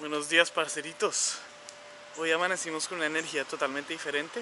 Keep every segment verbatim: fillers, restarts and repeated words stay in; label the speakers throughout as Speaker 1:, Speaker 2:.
Speaker 1: Buenos días, parceritos. Hoy amanecimos con una energía totalmente diferente.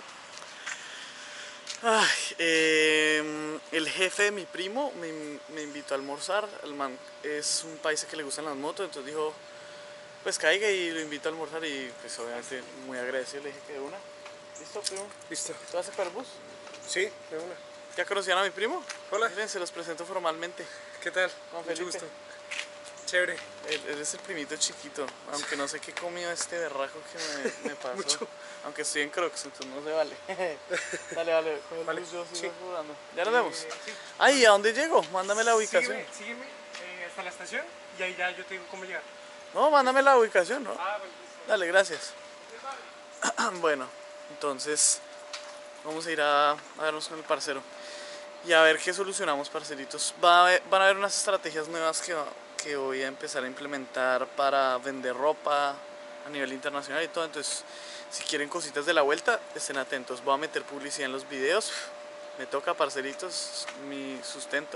Speaker 1: Ay, eh, el jefe de mi primo me, me invitó a almorzar. El man es un paisa que le gustan las motos, entonces dijo, pues caiga y lo invito a almorzar y pues obviamente muy agradecido, le dije que de una. ¿Listo, primo?
Speaker 2: Listo.
Speaker 1: ¿Tú vas a sacar el bus?
Speaker 2: Sí, de una.
Speaker 1: ¿Ya conocían a mi primo?
Speaker 2: Hola.
Speaker 1: Miren, se los presento formalmente.
Speaker 2: ¿Qué tal?
Speaker 1: Juan
Speaker 2: Mucho
Speaker 1: Felipe.
Speaker 2: gusto. Chévere.
Speaker 1: Él, él es el primito chiquito, aunque no sé qué comió este berraco que me, me pasó.
Speaker 2: Mucho.
Speaker 1: Aunque estoy en Crocs, entonces no se vale. Dale, vale, coge el
Speaker 2: Vale,
Speaker 1: bus, yo sigo
Speaker 2: sí.
Speaker 1: jugando. ¿Ya nos vemos?
Speaker 2: Eh, sí.
Speaker 1: Ay, ¿a dónde llego? Mándame la ubicación.
Speaker 2: Sígueme, sígueme eh, hasta la estación y ahí ya yo te digo cómo llegar.
Speaker 1: No, mándame la ubicación, ¿no?
Speaker 2: Ah, pues listo.
Speaker 1: Dale, gracias. Bueno, entonces vamos a ir a, a vernos con el parcero y a ver qué solucionamos, parceritos. Va a haber- van a haber unas estrategias nuevas que, que voy a empezar a implementar para vender ropa a nivel internacional y todo. Entonces, si quieren cositas de la vuelta, estén atentos. Voy a meter publicidad en los videos. Me toca, parceritos, mi sustento.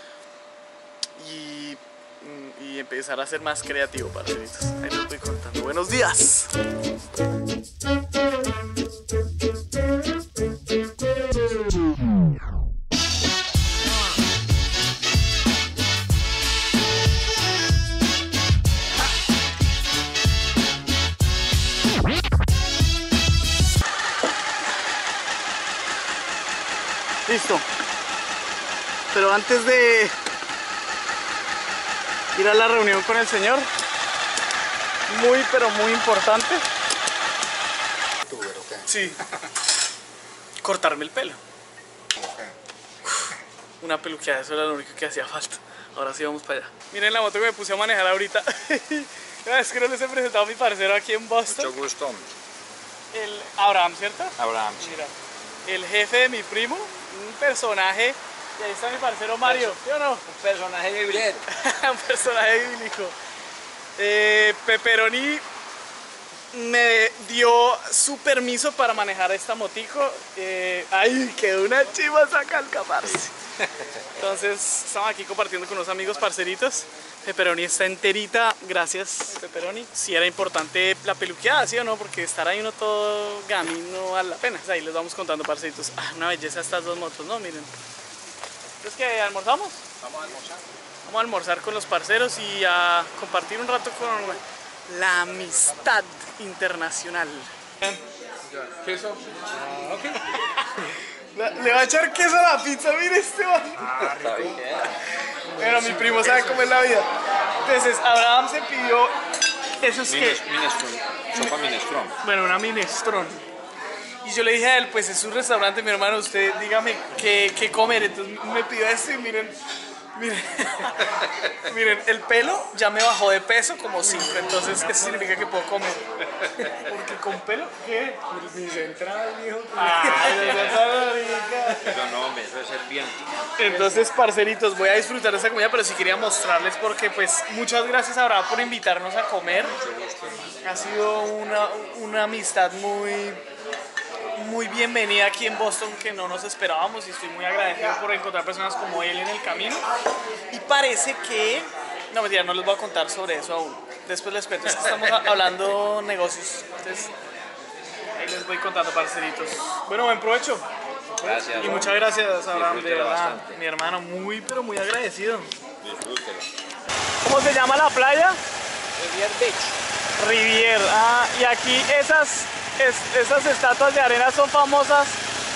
Speaker 1: Y, y empezar a ser más creativo, parceritos. Ahí les voy contando. ¡Buenos días! Listo. Pero antes de ir a la reunión con el señor, muy pero muy importante.
Speaker 3: ¿Youtuber o qué?
Speaker 1: Sí. Cortarme el pelo.
Speaker 3: Ok.
Speaker 1: Una peluqueada, eso era lo único que hacía falta. Ahora sí vamos para allá. Miren la moto que me puse a manejar ahorita. Es que no les he presentado a mi parcero aquí en Boston.
Speaker 3: Mucho gusto.
Speaker 1: El Abraham, ¿cierto?
Speaker 3: Abraham.
Speaker 1: Mira, el jefe de mi primo, un personaje. Y ahí está mi parcero Mario, ¿sí o no?
Speaker 4: Un personaje biblero.
Speaker 1: Un personaje bíblico. Eh, Pepperoni me dio su permiso para manejar esta motico. Eh, ay, quedó una chiva saca el parce. Entonces estamos aquí compartiendo con unos amigos parceritos. Pepperoni está enterita, gracias Pepperoni. Si era importante la peluqueada, ¿sí o no? Porque estar ahí uno todo gamín no vale la pena. Ahí les vamos contando, parceritos. Ah, una belleza estas dos motos, ¿no? Miren. ¿Es que almorzamos?
Speaker 3: Vamos a almorzar.
Speaker 1: Vamos a almorzar con los parceros y a compartir un rato con la amistad internacional.
Speaker 2: ¿Queso? Ah, ok.
Speaker 1: La- Le va a echar queso a la pizza, mire este man.
Speaker 4: Está bien.
Speaker 1: Pero mi primo sabe cómo es la vida. Entonces, Abraham se pidió esos que...
Speaker 3: Minestrón. Sopa minestrón.
Speaker 1: Bueno, una minestrón. Y yo le dije a él, pues es un restaurante, mi hermano, usted dígame qué, qué comer. Entonces me pidió esto y miren, miren, miren, el pelo ya me bajó de peso como cinco, entonces eso significa que puedo comer. Porque con pelo, ¿qué?
Speaker 2: Mis entradas, mijo.
Speaker 1: Ay, no seas rica.
Speaker 3: Pero no, hombre, eso es el viento.
Speaker 1: Entonces, parceritos, voy a disfrutar de esta comida, pero sí quería mostrarles porque, pues, muchas gracias, Abraham, por invitarnos a comer. Ha sido una, una amistad muy, muy bienvenida aquí en Boston que no nos esperábamos y estoy muy agradecido por encontrar personas como él en el camino. Y parece que... No, mentira, no les voy a contar sobre eso aún. Después les cuento, es que estamos a- hablando negocios. Entonces, ahí les voy contando, parceritos. Bueno, buen provecho.
Speaker 3: Gracias.
Speaker 1: Y muchas gracias, Abraham, de
Speaker 3: Disfrútelo
Speaker 1: verdad.
Speaker 3: bastante.
Speaker 1: Mi hermano, muy, pero muy agradecido.
Speaker 3: Disfrútelo.
Speaker 1: ¿Cómo se llama la playa?
Speaker 4: Rivier Beach.
Speaker 1: Rivier. Ah, y aquí esas, es- esas estatuas de arena son famosas.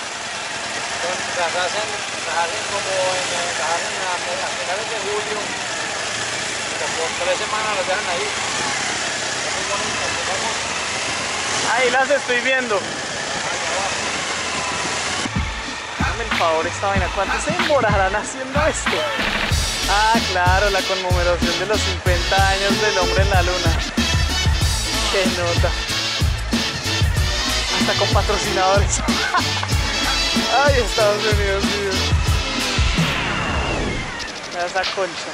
Speaker 4: Son- Las hacen, las hacen como en, eh, las hacen a, me- a finales de julio. Como por tres semanas las dejan ahí. Son muy bonitas, muy famosas.
Speaker 1: Ahí las estoy viendo. Dame el favor esta vaina. ¿Cuánto se demorarán haciendo esto? Ah, claro, la conmemoración de los cincuenta años del hombre en la luna. Qué nota. Hasta con patrocinadores. Ay, Estados Unidos, Dios. Mira esa concha.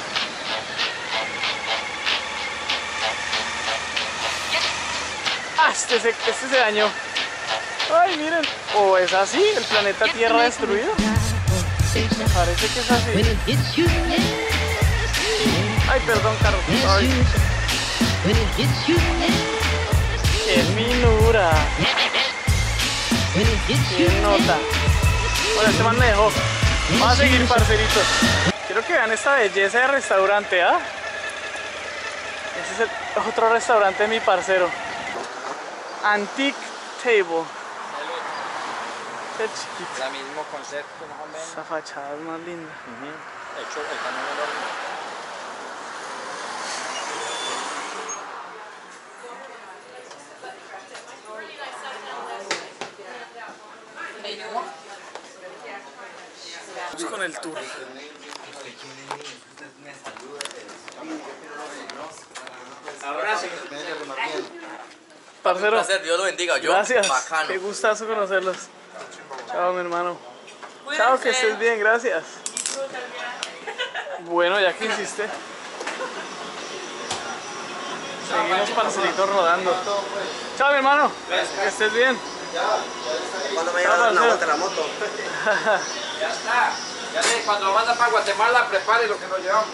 Speaker 1: Ah, este se, este se dañó. Ay, miren. O es así, el planeta Tierra destruido. Parece que es así. Ay, perdón, Carlos. Ay.
Speaker 5: When it hits you,
Speaker 1: ¡Qué minura!
Speaker 5: when it hits you,
Speaker 1: ¡Qué nota! Bueno, este man me dejó. Vamos a seguir, parceritos. Quiero que vean esta belleza de restaurante, ¿ah? Este es el otro restaurante de mi parcero. Antique Table. Qué chiquito.
Speaker 4: El mismo concepto, más o menos.
Speaker 1: Esa fachada es más linda.
Speaker 4: Hecho el camino del horno.
Speaker 1: Vamos con el tour. Parcero,
Speaker 6: placer, Dios lo bendiga. Yo,
Speaker 1: gracias.
Speaker 6: bacano.
Speaker 1: Qué gustazo conocerlos. Chao, mi hermano. Chao, que estés bien, gracias. Bueno, ya que hiciste. Seguimos, parceritos, rodando. Chao, mi hermano. Que estés bien.
Speaker 7: Cuando me
Speaker 1: Chao,
Speaker 7: lleva a dar una
Speaker 1: parcero.
Speaker 7: vuelta a la moto.
Speaker 4: Ya está. Ya sé, cuando lo manda para Guatemala, prepare lo que nos llevamos.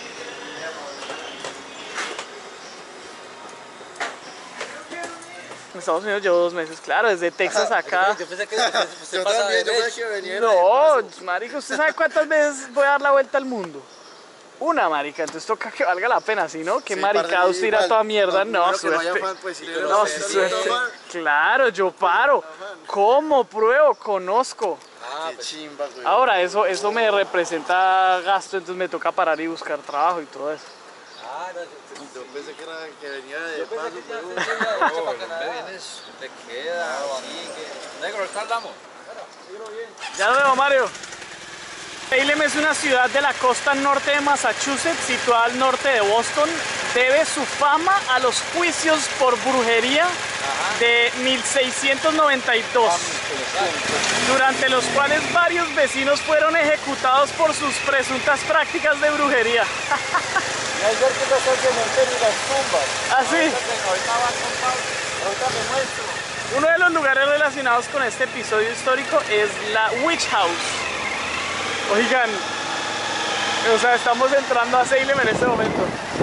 Speaker 1: En Estados Unidos llevo dos meses, claro, desde Texas acá.
Speaker 6: Yo pensé que usted, usted
Speaker 7: Yo
Speaker 6: pasa
Speaker 7: también,
Speaker 6: de
Speaker 7: yo
Speaker 6: vez.
Speaker 7: pensé que venía.
Speaker 1: No, marica, ¿usted sabe cuántas veces voy a dar la vuelta al mundo? Una, marica, entonces toca que valga la pena, si no, qué
Speaker 7: Sí,
Speaker 1: maricado
Speaker 7: parce,
Speaker 1: usted irá
Speaker 7: igual.
Speaker 1: toda mierda, no,
Speaker 7: Primero que no haya
Speaker 1: suerte.
Speaker 7: fan, pues, si le
Speaker 1: No, sí, suerte. Claro, yo paro. ¿Cómo? Pruebo, conozco.
Speaker 7: Ah, qué chimba, güey.
Speaker 1: Ahora, eso, eso me representa gasto, entonces me toca parar y buscar trabajo y todo eso.
Speaker 4: Ah, no, yo
Speaker 7: Yo pensé que, era, que venía de
Speaker 4: pensé
Speaker 7: paso,
Speaker 4: que
Speaker 7: pero...
Speaker 4: ya se iba de hecho para Canadá. Vienes, te queda, así que... Negro, ¿está hablamos?
Speaker 1: Ya lo veo, Mario. Salem es una ciudad de la costa norte de Massachusetts, situada al norte de Boston. Debe su fama a los juicios por brujería de mil seiscientos noventa y dos, durante los cuales varios vecinos fueron ejecutados por sus presuntas prácticas de brujería.
Speaker 4: Hay ver que está el cementerio y las tumbas.
Speaker 1: Así.
Speaker 4: Ahorita va a contar, ahorita me muestro.
Speaker 1: Uno de los lugares relacionados con este episodio histórico es la Witch House. Oigan, o sea, estamos entrando a Salem en este momento.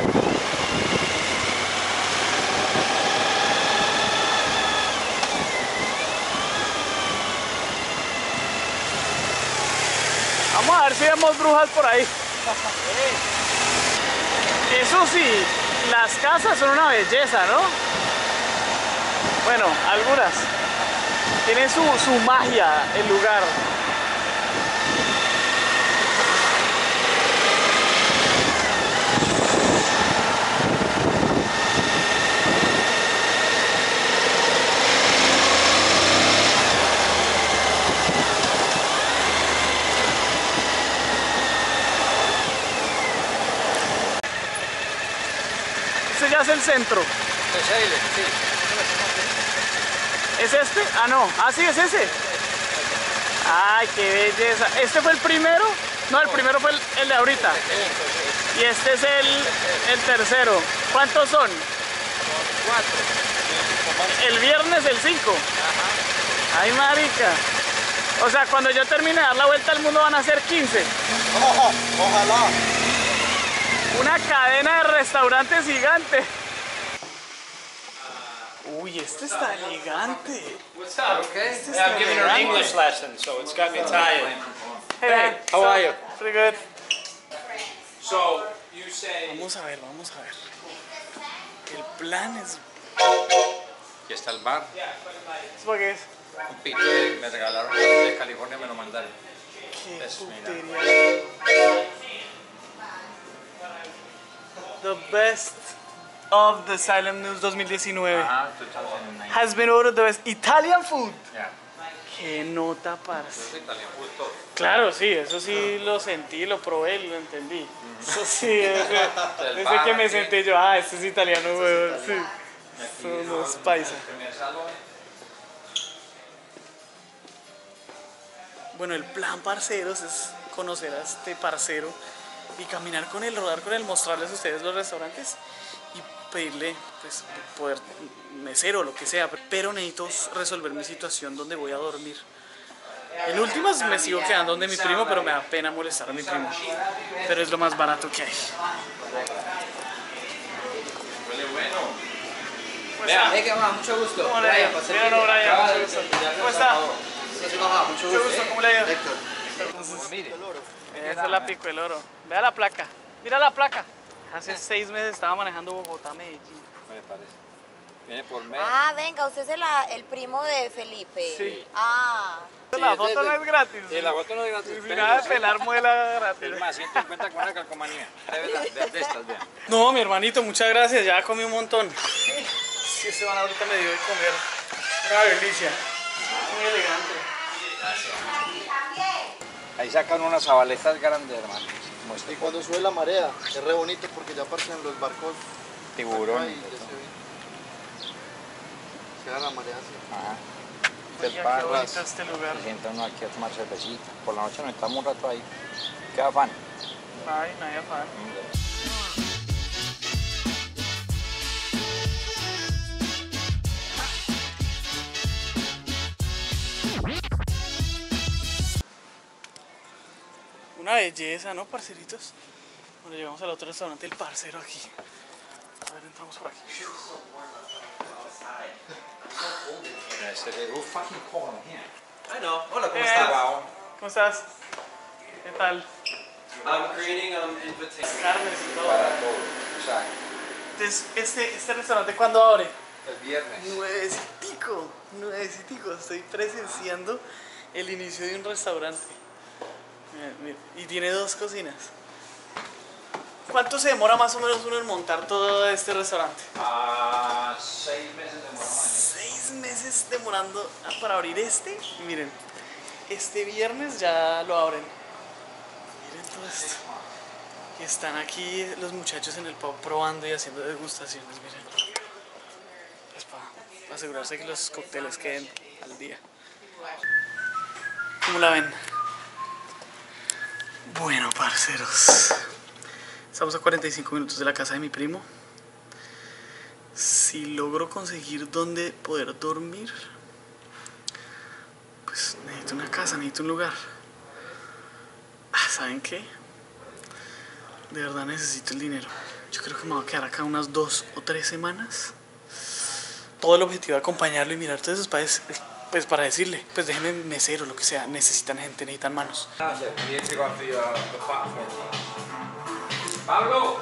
Speaker 1: Vamos a ver si vemos brujas por ahí. Eso sí, las casas son una belleza, ¿no? Bueno, algunas. Tiene su, su magia el lugar. Este ya es el centro.
Speaker 4: De Salem, sí.
Speaker 1: ¿Es este? Ah, no. Ah, sí, es ese. Ay, qué belleza. ¿Este fue el primero? No, el primero fue el, el de ahorita. Y este es el, el tercero. ¿Cuántos son?
Speaker 4: Cuatro.
Speaker 1: El viernes el cinco. Ay, marica. O sea, cuando yo termine de dar la vuelta al mundo van a ser quince.
Speaker 7: Ojalá.
Speaker 1: Una cadena de restaurantes gigante. Uy, este está elegante.
Speaker 2: What's up?
Speaker 6: Okay.
Speaker 1: Este
Speaker 2: Yeah, I'm
Speaker 1: está
Speaker 2: giving her an
Speaker 1: elegante.
Speaker 2: English lesson, so it's got me tired.
Speaker 1: Hey, man.
Speaker 2: how are you?
Speaker 1: Pretty good.
Speaker 2: So, you say...
Speaker 1: Vamos a ver, vamos a ver. El plan es...
Speaker 3: Aquí está el bar.
Speaker 1: ¿Eso para qué es?
Speaker 3: Un pito que me regalaron de California, me lo mandaron.
Speaker 1: Qué
Speaker 3: Es, mira.
Speaker 1: putería. The best of the Salem News dos mil diecinueve
Speaker 3: Ajá, dos mil diecinueve.
Speaker 1: has been ordered the best Italian food.
Speaker 3: Ya.
Speaker 1: Qué nota, parce.
Speaker 3: Es italiano, justo.
Speaker 1: Claro, sí, eso sí lo sentí, lo probé y lo entendí. Eso sí, desde,
Speaker 3: El
Speaker 1: desde
Speaker 3: bar
Speaker 1: que me
Speaker 3: aquí.
Speaker 1: senté yo, ah, este es italiano, weón, sí. Son unos paisa.
Speaker 3: Primer salón.
Speaker 1: Bueno, el plan, parceros, es conocer a este parcero y caminar con él, rodar con él, mostrarles a ustedes los restaurantes y pedirle, pues, poder mesero o lo que sea. Pero necesito resolver mi situación donde voy a dormir. En últimas me sigo quedando donde mi primo, pero me da pena molestar a mi primo. Pero es lo más barato que hay.
Speaker 3: Huele bueno.
Speaker 1: ¿Cómo está?
Speaker 4: Hey, ¿qué más? Mucho gusto.
Speaker 1: ¿Cómo le ha ido?
Speaker 4: Brian,
Speaker 1: Bien o no, Brian,
Speaker 4: acaba
Speaker 1: mucho
Speaker 4: de
Speaker 1: gusto.
Speaker 4: terminar
Speaker 1: ¿Cómo
Speaker 4: el
Speaker 1: está?
Speaker 4: sábado.
Speaker 7: Mucho
Speaker 1: Mucho gusto, ¿cómo le ha ido?
Speaker 7: Héctor.
Speaker 4: Mire,
Speaker 1: Esa es la Pico del Oro. Vea la placa. Mira la placa. Hace seis meses estaba manejando Bogotá, Medellín.
Speaker 3: Me parece. Viene por mes.
Speaker 6: Ah, venga, usted es el, el primo de Felipe.
Speaker 1: Sí.
Speaker 6: Ah.
Speaker 1: La foto no es gratis.
Speaker 3: Y la foto no es gratis.
Speaker 1: Sin nada de pelar muela gratis.
Speaker 3: Es más, ciento cincuenta con una calcomanía. De verdad, de, de estas, vean.
Speaker 1: No, mi hermanito, muchas gracias. Ya comí un montón. Sí, este man ahorita me dio de comer. Una delicia. Muy elegante.
Speaker 3: Ahí sacan unas zabaletas grandes, hermano. Como
Speaker 7: Y
Speaker 3: este
Speaker 7: cuando sube la marea, es re bonito porque ya aparecen los barcos.
Speaker 3: tiburón.
Speaker 7: Ahí ya se ve. Se da la marea así.
Speaker 3: Ajá.
Speaker 1: Oiga,
Speaker 3: Del
Speaker 1: qué
Speaker 3: barras.
Speaker 1: bonito este lugar.
Speaker 3: Se sienta uno aquí a tomar cervecita. Por la noche nos estamos un rato ahí. Qué afán.
Speaker 1: Ay, no hay afán. Una belleza, ¿no, parceritos? Bueno, llegamos al otro restaurante, el parcero aquí. A ver, entramos por aquí.
Speaker 3: Este es un fucking corner here.
Speaker 8: I know. Hola, ¿cómo
Speaker 1: Eh,
Speaker 8: estás?
Speaker 3: Wow.
Speaker 1: ¿Cómo estás? ¿Qué tal?
Speaker 8: I'm creating um, invitation.
Speaker 1: Carnes y todo.
Speaker 3: Para todo. O sea,
Speaker 1: Entonces, este, este restaurante, ¿cuándo abre?
Speaker 3: el viernes.
Speaker 1: Nuevecitico, nuevecitico. Estoy presenciando el inicio de un restaurante. Mira, mira, y tiene dos cocinas. ¿Cuánto se demora más o menos uno en montar todo este restaurante?
Speaker 3: Ah, seis meses de morón.
Speaker 1: Seis meses demorando para abrir este. Y miren, este viernes ya lo abren. Miren todo esto. Y están aquí los muchachos en el pub probando y haciendo degustaciones, miren. Pues para asegurarse que los cócteles queden al día. ¿Cómo la ven? Bueno, parceros. Estamos a cuarenta y cinco minutos de la casa de mi primo. Si logro conseguir dónde poder dormir, pues necesito una casa, necesito un lugar. Ah, ¿saben qué? De verdad necesito el dinero. Yo creo que me voy a quedar acá unas dos o tres semanas. Todo el objetivo de acompañarlo y mirar todos esos países, pues para decirle, pues déjenme mesero, lo que sea. Necesitan gente, necesitan manos.
Speaker 3: Pablo.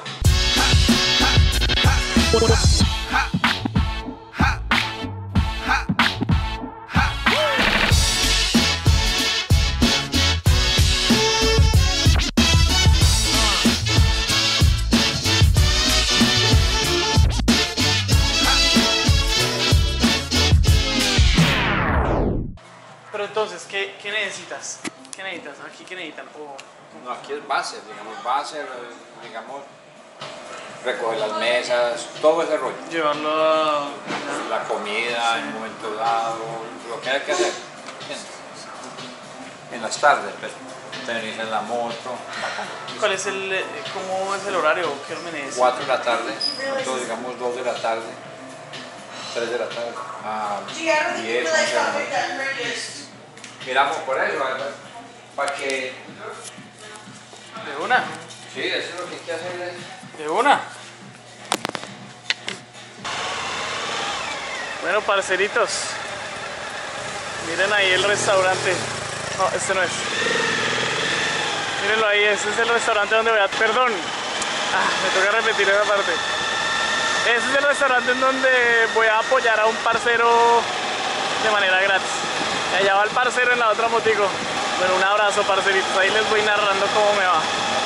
Speaker 1: Pero entonces, ¿qué, qué necesitas? ¿Qué necesitas? ¿Aquí qué necesitan? O-
Speaker 3: No, aquí es base, digamos, base, digamos, recoger las mesas, todo ese rollo.
Speaker 1: llevarlo a...
Speaker 3: La comida en un momento dado, lo que hay que hacer. ¿Entiendes? En las tardes, pues, venir en la moto, bacán.
Speaker 1: ¿Cuál es el, eh, cómo es el horario? ¿Qué me necesitas?
Speaker 3: cuatro de la tarde, todo, digamos dos de la tarde, tres de la tarde, a diez, once de la noche. Miramos por eso, para que...
Speaker 1: De una,
Speaker 3: Sí, eso es lo que hay que hacer. Es...
Speaker 1: de una. Bueno, parceritos, miren ahí el restaurante. No, este no es. Mírenlo ahí, este es el restaurante donde voy a... Perdón, ah, me toca repetir esa parte. Este es el restaurante en donde voy a apoyar a un parcero de manera gratis. Y allá va el parcero en la otra motico. Bueno, un abrazo, parceritos. Ahí les voy narrando cómo me va.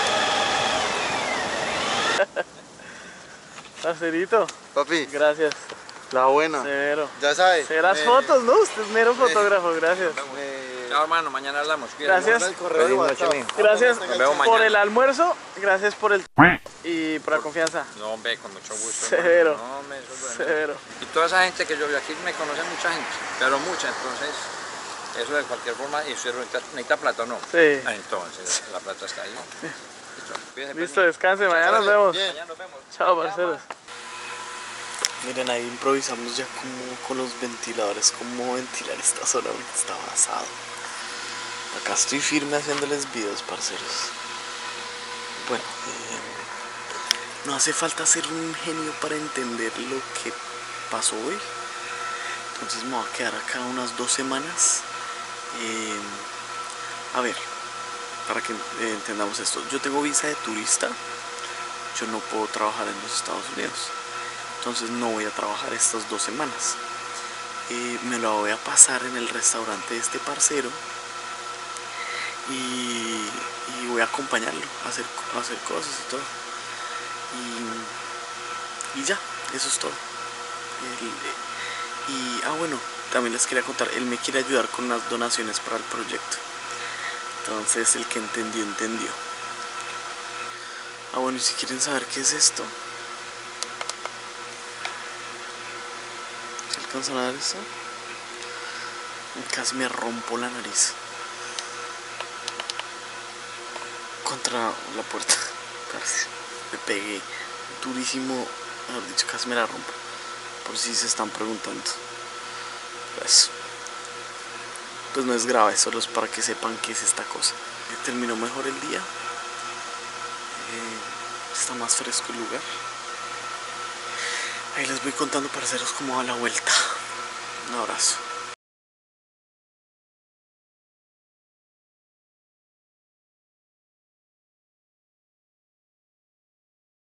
Speaker 1: Parcerito,
Speaker 7: Papi,
Speaker 1: gracias.
Speaker 7: la buena.
Speaker 1: Severo.
Speaker 7: Ya sabes.
Speaker 1: Severas
Speaker 7: me-
Speaker 1: fotos, ¿no? Usted es mero fotógrafo, gracias.
Speaker 7: me-
Speaker 3: Chao hermano, mañana hablamos.
Speaker 1: Gracias.
Speaker 7: el correo de WhatsApp.
Speaker 1: Gracias
Speaker 3: Nos vemos
Speaker 1: por
Speaker 3: mañana.
Speaker 1: el almuerzo, gracias por el... y por la confianza.
Speaker 3: No, hombre, con mucho gusto.
Speaker 1: Severo.
Speaker 3: hermano. No, hombre, eso es bueno.
Speaker 1: Severo.
Speaker 3: Y toda esa gente que yo vi aquí me conoce mucha gente, pero mucha, entonces eso de cualquier forma, y usted necesita, necesita plata o no.
Speaker 1: Sí.
Speaker 3: Ah, entonces la plata está ahí. Listo, cuídese, pues.
Speaker 1: Listo, descanse, mañana nos vemos.
Speaker 7: Bien.
Speaker 3: Mañana nos vemos.
Speaker 1: Chao, parceros. Miren, ahí improvisamos ya como con los ventiladores, cómo ventilar esta zona porque está basado. Acá estoy firme haciéndoles videos, parceros. Bueno, eh, no hace falta ser un genio para entender lo que pasó hoy. Entonces me voy a quedar acá unas dos semanas. Eh, a ver, para que eh, entendamos esto, yo tengo visa de turista, yo no puedo trabajar en los Estados Unidos, entonces no voy a trabajar estas dos semanas. Eh, me lo voy a pasar en el restaurante de este parcero y, y voy a acompañarlo a hacer, a hacer cosas y todo. Y, y ya, eso es todo. El, y, ah bueno, también les quería contar, él me quiere ayudar con unas donaciones para el proyecto. Entonces el que entendió, entendió. Ah bueno, y si quieren saber qué es esto, ¿se alcanzan a dar eso? Casi me rompo la nariz contra la puerta. Casi me pegué durísimo, mejor dicho, casi me la rompo. Por si se están preguntando. Pues, pues no es grave, solo es para que sepan qué es esta cosa. Terminó mejor el día. Eh, está más fresco el lugar. Ahí les voy contando, parceros, cómo va la vuelta. Un abrazo.